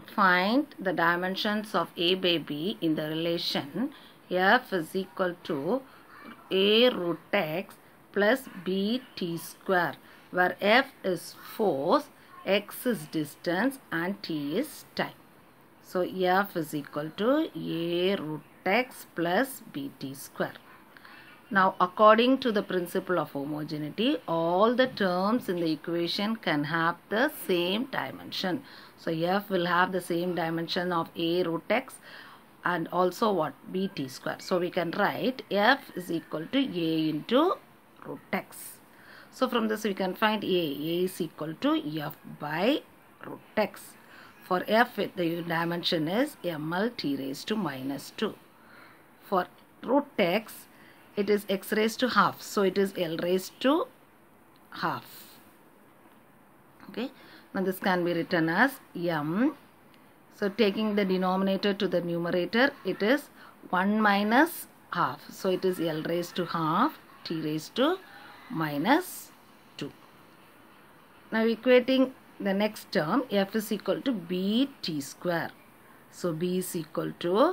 find the dimensions of a by b in the relation f is equal to a root x plus b t square, where f is force, x is distance and t is time. So f is equal to a root x plus bt square. Now, according to the principle of homogeneity, all the terms in the equation can have the same dimension. So f will have the same dimension of a root x and also what? Bt square. So we can write f is equal to a into root x. So from this we can find a is equal to f by root x. For f, the dimension is ml t raised to minus 2. For root x, it is x raised to half. So it is L raised to half. Okay. Now this can be written as m. So taking the denominator to the numerator, it is 1 minus half. So it is L raised to half t raised to minus 2. Now equating the next term, f is equal to bt square. So b is equal to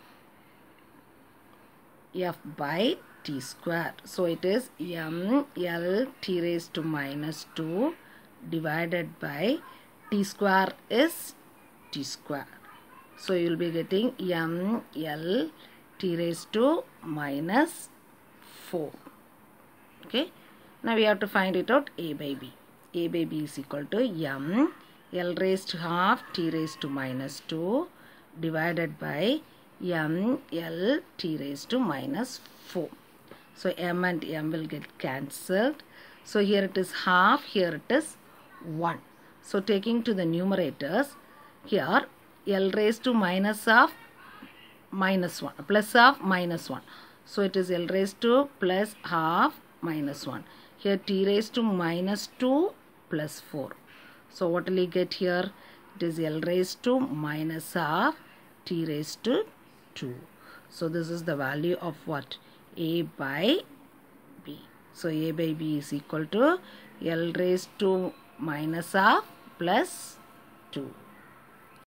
f by t square. So it is m L t raised to minus 2 divided by t square is t square. So you will be getting m L t raised to minus 4. Okay. Now we have to find it out a by b. A by b is equal to m L raised to half t raised to minus 2 divided by m L t raised to minus 4. So m and m will get cancelled. So here it is half, here it is 1. So taking to the numerators, here L raised to minus of minus 1, plus of minus 1. So it is L raised to plus half minus 1. Here t raised to minus 2 plus 4. So what will we get here? It is L raised to minus half t raised to 2. So this is the value of what? A by b. So a by b is equal to L raised to minus half plus 2.